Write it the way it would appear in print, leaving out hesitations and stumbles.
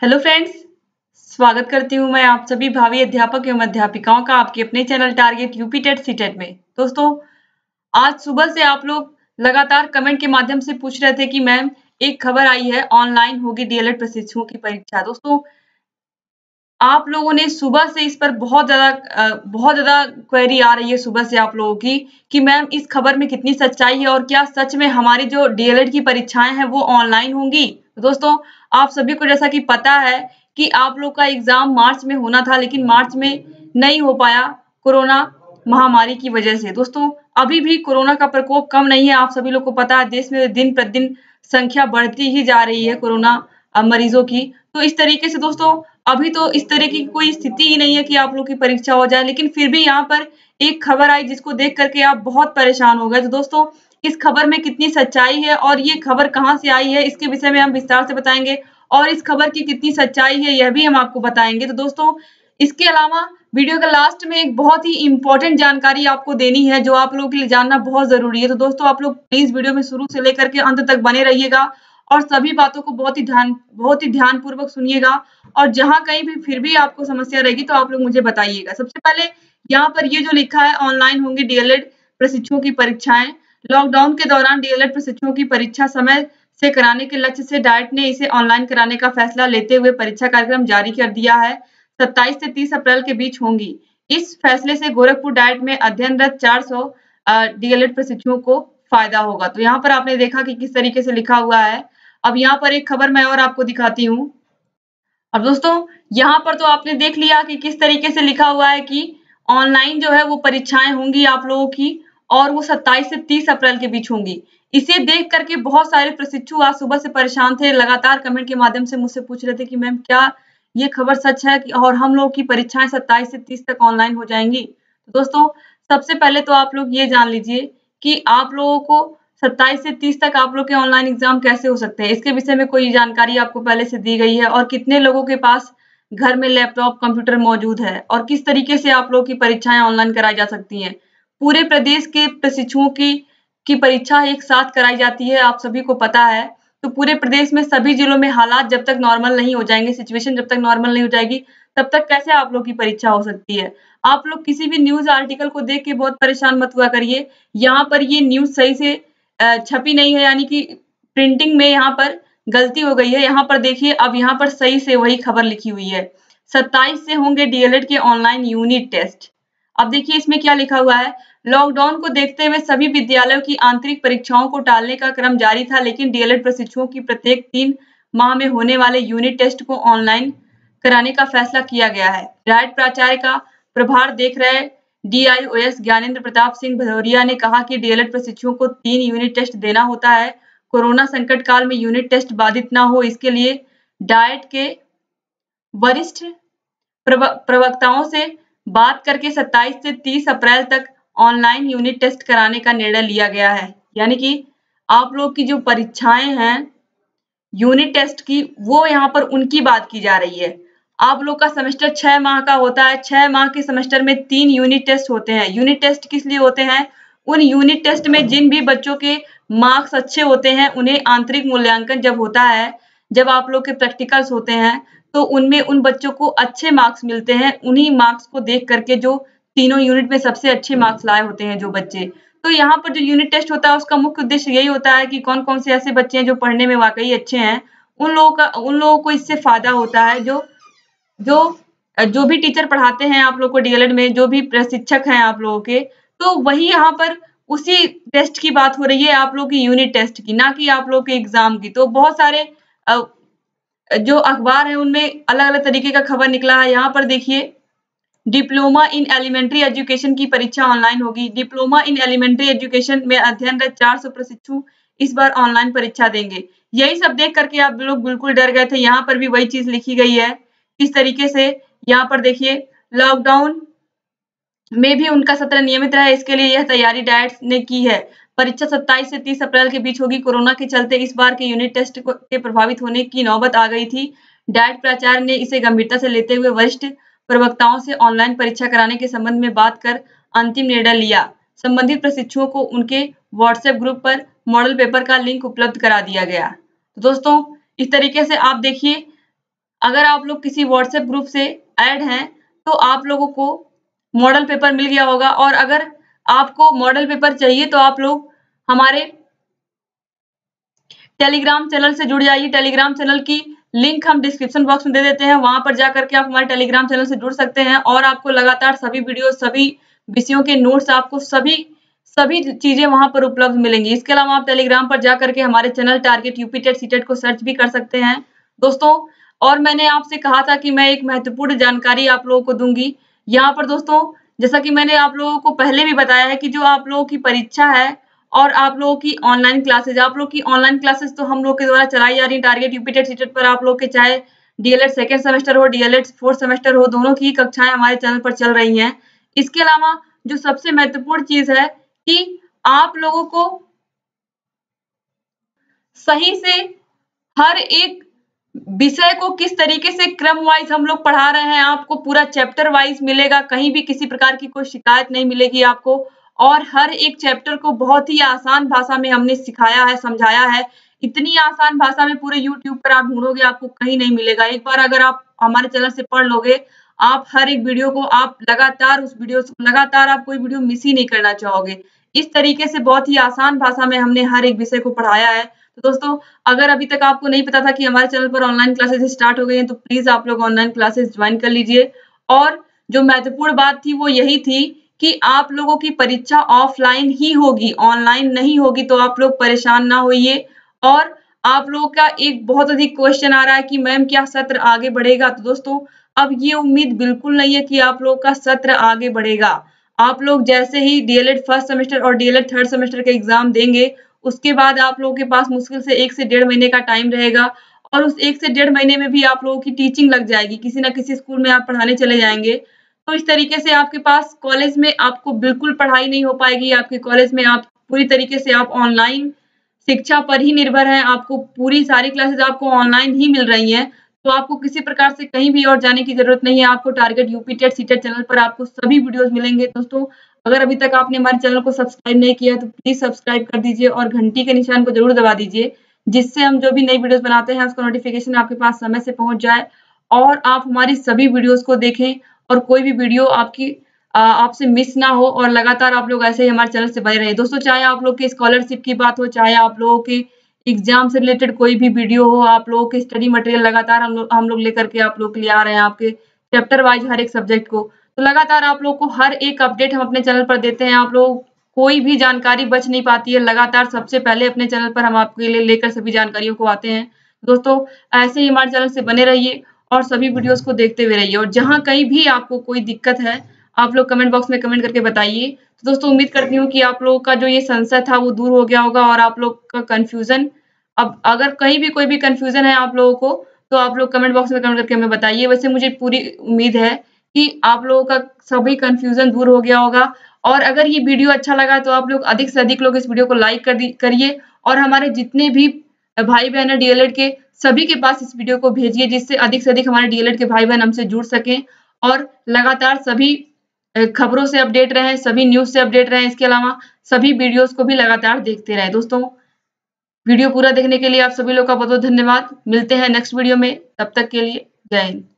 Hello friends, स्वागत करती हूँ मैं आप सभी भावी अध्यापक एवं अध्यापिकाओं का आपके अपने channel target UP TET CTET में। दोस्तों, आज सुबह से आप लोग लगातार कमेंट के माध्यम से पूछ रहे थे कि मैम एक खबर आई है, ऑनलाइन होगी डीएलएड प्रशिक्षुओं की परीक्षा। दोस्तों, आप लोगों ने सुबह से इस पर बहुत ज़्यादा क्वेरी आ रही है सुबह से आप लोगों की कि मैम इस खबर में कितनी सच्चाई है और क्या सच में हमारी जो डीएलएड की परीक्षाएं हैं वो ऑनलाइन होंगी। तो दोस्तों, आप सभी को जैसा कि पता है कि आप लोग का एग्जाम मार्च में होना था, लेकिन मार्च में नहीं हो पाया कोरोना महामारी की वजह से। दोस्तों, अभी भी कोरोना का प्रकोप कम नहीं है। आप सभी लोग को पता है देश में दिन प्रतिदिन संख्या बढ़ती ही जा रही है कोरोना मरीजों की। तो इस तरीके से दोस्तों, अभी तो इस तरह की कोई स्थिति ही नहीं है कि आप लोग की परीक्षा हो जाए, लेकिन फिर भी यहाँ पर एक खबर आई जिसको देख करके आप बहुत परेशान हो गए। तो दोस्तों, इस खबर में कितनी सच्चाई है और ये खबर कहाँ से आई है, इसके विषय में हम विस्तार से बताएंगे और इस खबर की कितनी सच्चाई है यह भी हम आपको बताएंगे। तो दोस्तों, इसके अलावा वीडियो के लास्ट में एक बहुत ही इम्पोर्टेंट जानकारी आपको देनी है जो आप लोगों के लिए जानना बहुत जरूरी है। तो दोस्तों, आप लोग प्लीज वीडियो में शुरू से लेकर के अंत तक बने रहिएगा और सभी बातों को बहुत ही ध्यानपूर्वक सुनिएगा। और जहां कहीं भी फिर भी आपको समस्या रहेगी तो आप लोग मुझे बताइएगा। सबसे पहले यहाँ पर ये जो लिखा है, ऑनलाइन होंगी डीएलएड प्रशिक्षुओं की परीक्षाएं। लॉकडाउन के दौरान डीएलएड प्रशिक्षुओं की परीक्षा समय से कराने के लक्ष्य से डाइट ने इसे ऑनलाइन कराने का फैसला लेते हुए परीक्षा कार्यक्रम जारी कर दिया है। 27 से 30 अप्रैल के बीच होंगी। इस फैसले से गोरखपुर डाइट में अध्ययनरत 400 डीएलएड प्रशिक्षुओं को फायदा होगा। तो यहाँ पर आपने देखा कि किस तरीके से लिखा हुआ है। अब यहाँ पर एक खबर मैं और आपको दिखाती हूँ। अब दोस्तों, यहाँ पर तो आपने देख लिया कि किस तरीके से लिखा हुआ है कि ऑनलाइन जो है वो परीक्षाएं होंगी आप लोगों की और वो 27 से 30 अप्रैल के बीच होंगी। इसे देख करके बहुत सारे प्रशिक्षु आज सुबह से परेशान थे, लगातार कमेंट के माध्यम से मुझसे पूछ रहे थे कि मैम क्या ये खबर सच है और हम लोग की परीक्षाएं 27 से 30 तक ऑनलाइन हो जाएंगी। तो दोस्तों, सबसे पहले तो आप लोग ये जान लीजिए कि आप लोगों को 27 से 30 तक आप लोग के ऑनलाइन एग्जाम कैसे हो सकते हैं, इसके विषय में कोई जानकारी आपको पहले से दी गई है और कितने लोगों के पास घर में लैपटॉप कंप्यूटर मौजूद है और किस तरीके से आप लोग की परीक्षाएं ऑनलाइन कराई जा सकती हैं। पूरे प्रदेश के प्रशिक्षुओं की परीक्षा एक साथ कराई जाती है, आप सभी को पता है। तो पूरे प्रदेश में सभी जिलों में हालात जब तक नॉर्मल नहीं हो जाएंगे, सिचुएशन जब तक नॉर्मल नहीं हो जाएगी, तब तक कैसे आप लोग की परीक्षा हो सकती है। आप लोग किसी भी न्यूज आर्टिकल को देख के बहुत परेशान मत हुआ करिए। यहाँ पर ये न्यूज सही से छपी नहीं है, यानी कि प्रिंटिंग में यहाँ पर गलती हो गई है। यहाँ पर देखिए, अब यहाँ पर सही से वही खबर लिखी हुई है। 27 से होंगे डीएलएड के ऑनलाइन यूनिट टेस्ट। अब देखिए इसमें क्या लिखा हुआ है। लॉकडाउन को देखते हुए सभी विद्यालयों की आंतरिक परीक्षाओं को टालने का क्रम जारी था, लेकिन डीएलएड प्रशिक्षुओं की प्रत्येक 3 माह में होने वाले यूनिट टेस्ट को ऑनलाइन कराने का फैसला किया गया है। डाइट प्राचार्य का प्रभार देख रहे डीआईओएस ज्ञानेंद्र प्रताप सिंह भदौरिया ने कहा कि डीएलएड प्रशिक्षुओं को 3 यूनिट टेस्ट देना होता है। कोरोना संकट काल में यूनिट टेस्ट बाधित न हो, इसके लिए डाइट के वरिष्ठ प्रवक्ताओं से बात करके 27 से 30 अप्रैल तक ऑनलाइन यूनिट टेस्ट कराने का निर्णय लिया गया है। यानी कि आप लोग की जो परीक्षाएं हैं यूनिट टेस्ट की, वो यहाँ पर उनकी बात की जा रही है। आप लोग का सेमेस्टर 6 माह का होता है। 6 माह के सेमेस्टर में 3 यूनिट टेस्ट होते हैं। यूनिट टेस्ट किस लिए होते हैं? उन यूनिट टेस्ट में जिन भी बच्चों के मार्क्स अच्छे होते हैं उन्हें आंतरिक मूल्यांकन जब होता है, जब आप लोग के प्रैक्टिकल्स होते हैं, तो उनमें उन बच्चों को अच्छे मार्क्स मिलते हैं। उन्हीं मार्क्स को देख करके जो तीनों यूनिट में सबसे अच्छे मार्क्स लाए होते हैं जो बच्चे, तो यहाँ पर जो यूनिट टेस्ट होता है उसका मुख्य उद्देश्य यही होता है कि कौन-कौन से ऐसे बच्चे हैं जो पढ़ने में वाकई अच्छे हैं, उन लोगों को इससे फायदा होता है। जो जो भी टीचर पढ़ाते हैं आप लोग को डीएलएड में, जो भी प्रशिक्षक हैं आप लोगों के, तो वही यहाँ पर उसी टेस्ट की बात हो रही है, आप लोग की यूनिट टेस्ट की, ना कि आप लोग के एग्जाम की। तो बहुत सारे जो अखबार है उनमें अलग-अलग तरीके का खबर निकला है। यहाँ पर देखिए, डिप्लोमा इन एलिमेंट्री एजुकेशन की परीक्षा ऑनलाइन होगी। डिप्लोमा इन एलिमेंट्री एजुकेशन में अध्ययनरत 400 प्रशिक्षु इस बार ऑनलाइन परीक्षा देंगे। यही सब देख करके आप लोग बिल्कुल डर गए थे। यहाँ पर भी वही चीज लिखी गई है। किस तरीके से यहाँ पर देखिए, लॉकडाउन में भी उनका सत्र नियमित रहे, इसके लिए यह तैयारी डाइट ने की है। परीक्षा 27 से 30 अप्रैल के बीच होगी। कोरोना के चलते इस बार के यूनिट टेस्ट के प्रभावित होने की नौबत आ गई थी। डाइट प्राचार्य ने इसे गंभीरता से लेते हुए वरिष्ठ प्रवक्ताओं से ऑनलाइन परीक्षा कराने के संबंध में बात कर अंतिम निर्णय लिया। संबंधित प्रशिक्षुओं को उनके व्हाट्सएप ग्रुप पर मॉडल पेपर का लिंक उपलब्ध करा दिया गया। तो दोस्तों, इस तरीके से आप देखिए, अगर आप लोग किसी व्हाट्सएप ग्रुप से ऐड हैं तो आप लोगों को मॉडल पेपर मिल गया होगा, और अगर आपको मॉडल पेपर चाहिए तो आप लोग हमारे टेलीग्राम चैनल से जुड़ जाइए। टेलीग्राम चैनल की लिंक हम डिस्क्रिप्शन बॉक्स में दे देते हैं, वहां पर जाकर के आप हमारे टेलीग्राम चैनल से जुड़ सकते हैं और आपको लगातार सभी वीडियो, सभी विषयों के नोट्स, आपको सभी सभी चीजें वहां पर उपलब्ध मिलेंगी। इसके अलावा आप टेलीग्राम पर जाकर के हमारे channel target UP TET CTET को सर्च भी कर सकते हैं दोस्तों। और मैंने आपसे कहा था कि मैं एक महत्वपूर्ण जानकारी आप लोगों को दूंगी यहाँ पर दोस्तों। जैसा कि मैंने आप लोगों को पहले भी बताया है कि जो आप लोगों की परीक्षा है और आप लोगों की ऑनलाइन क्लासेज, आप लोग की ऑनलाइन क्लासेस तो हम लोग के द्वारा चलाई जा रही है टारगेट यूपी टेट सीटेट पर। आप लोग के चाहे डीएलएड सेकेंड सेमेस्टर हो, डीएलएड फोर्थ सेमेस्टर हो, दोनों की कक्षाएं हमारे चैनल पर चल रही हैं। इसके अलावा जो सबसे महत्वपूर्ण चीज है कि आप लोगों को सही से हर एक विषय को किस तरीके से क्रम वाइज हम लोग पढ़ा रहे हैं, आपको पूरा चैप्टर वाइज मिलेगा, कहीं भी किसी प्रकार की कोई शिकायत नहीं मिलेगी आपको। और हर एक चैप्टर को बहुत ही आसान भाषा में हमने सिखाया है, समझाया है। इतनी आसान भाषा में पूरे यूट्यूब पर आप ढूंढोगे आपको कहीं नहीं मिलेगा। एक बार अगर आप हमारे चैनल से पढ़ लोगे, आप हर एक वीडियो को आप लगातार उस वीडियो लगातार आप कोई वीडियो मिस ही नहीं करना चाहोगे। इस तरीके से बहुत ही आसान भाषा में हमने हर एक विषय को पढ़ाया है। तो दोस्तों, अगर अभी तक आपको नहीं पता था कि हमारे चैनल पर ऑनलाइन क्लासेस स्टार्ट हो गई हैं, तो प्लीज आप लोग ऑनलाइन क्लासेस ज्वाइन कर लीजिए। और जो महत्वपूर्ण बात थी वो यही थी कि आप लोगों की परीक्षा ऑफलाइन ही होगी, ऑनलाइन नहीं होगी, तो आप लोग परेशान ना होइए। और आप लोगों का एक बहुत अधिक क्वेश्चन आ रहा है कि मैम क्या सत्र आगे बढ़ेगा, तो दोस्तों अब ये उम्मीद बिल्कुल नहीं है कि आप लोगों का सत्र आगे बढ़ेगा। आप लोग जैसे ही डीएलएड फर्स्ट सेमेस्टर और डीएलएड थर्ड सेमेस्टर के एग्जाम देंगे, उसके बाद आप लोगों के पास मुश्किल से 1 से 1.5 महीने का टाइम रहेगा, और उस 1 से 1.5 महीने में भी आप लोगों की टीचिंग लग जाएगी, किसी ना किसी स्कूल में आप पढ़ाने चले जाएंगे। तो इस तरीके से आपके पास कॉलेज में आपको बिल्कुल पढ़ाई नहीं हो पाएगी। आपके कॉलेज में आप पूरी तरीके से आप ऑनलाइन शिक्षा पर ही निर्भर हैं, आपको पूरी सारी क्लासेस आपको ऑनलाइन ही मिल रही हैं। तो आपको किसी प्रकार से कहीं भी और जाने की जरूरत नहीं है। आपको target UP TET CTET channel पर आपको सभी वीडियोस मिलेंगे दोस्तों। अगर अभी तक आपने हमारे चैनल को सब्सक्राइब नहीं किया तो प्लीज सब्सक्राइब कर दीजिए और घंटी के निशान को जरूर दबा दीजिए, जिससे हम जो भी नई वीडियोस बनाते हैं उसका नोटिफिकेशन आपके पास समय से पहुंच जाए और आप हमारी सभी वीडियोस को देखें और कोई भी वीडियो आपसे मिस ना हो, और लगातार आप लोग ऐसे ही हमारे चैनल से बने रहे दोस्तों। चाहे आप लोग के स्कॉलरशिप की बात हो, चाहे आप लोगों के एग्जाम से रिलेटेड कोई भी वीडियो हो, आप लोगों के स्टडी मटेरियल लगातार हम लोग लेकर के आप लोग के लिए आ रहे हैं, आपके चैप्टर वाइज हर एक सब्जेक्ट को। तो लगातार आप लोग को हर एक अपडेट हम अपने चैनल पर देते हैं। आप लोग कोई भी जानकारी बच नहीं पाती है, लगातार सबसे पहले अपने चैनल पर हम आपके लिए लेकर सभी जानकारियों को आते हैं दोस्तों। ऐसे ही हमारे चैनल से बने रहिए और सभी वीडियोस को देखते हुए रहिए, और जहां कहीं भी आपको कोई दिक्कत है आप लोग कमेंट बॉक्स में कमेंट करके बताइए। तो दोस्तों, उम्मीद करती हूँ कि आप लोगों का जो ये संशय था वो दूर हो गया होगा, और आप लोग का कंफ्यूजन, अब अगर कहीं भी कोई भी कंफ्यूजन है आप लोगों को, तो आप लोग कमेंट बॉक्स में कमेंट करके हमें बताइए। वैसे मुझे पूरी उम्मीद है कि आप लोगों का सभी कंफ्यूजन दूर हो गया होगा। और अगर ये वीडियो अच्छा लगा तो आप लोग अधिक से अधिक लोग इस वीडियो को लाइक करिए, और हमारे जितने भी भाई बहन है डीएलएड के, सभी के पास इस वीडियो को भेजिए, जिससे अधिक से अधिक हमारे डीएलएड के भाई बहन हमसे जुड़ सकें और लगातार सभी खबरों से अपडेट रहें, सभी न्यूज से अपडेट रहें। इसके अलावा सभी वीडियोस को भी लगातार देखते रहें दोस्तों। वीडियो पूरा देखने के लिए आप सभी लोग का बहुत बहुत धन्यवाद। मिलते हैं नेक्स्ट वीडियो में, तब तक के लिए जय हिंद।